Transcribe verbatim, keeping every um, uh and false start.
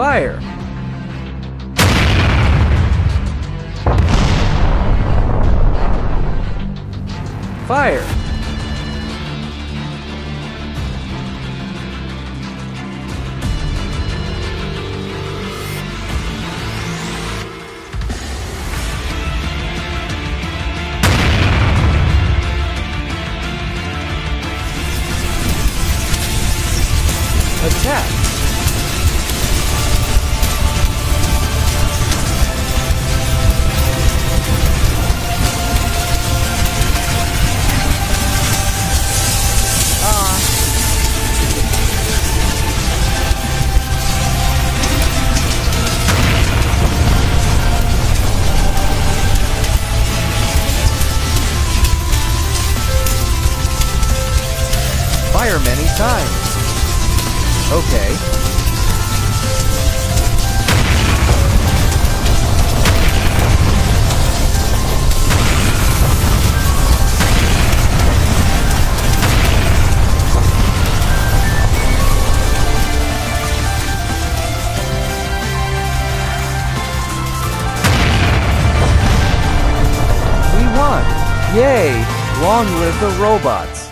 Fire! Fire! Attack! Ah! Fire many times. Okay. We won! Yay! Long live the robots!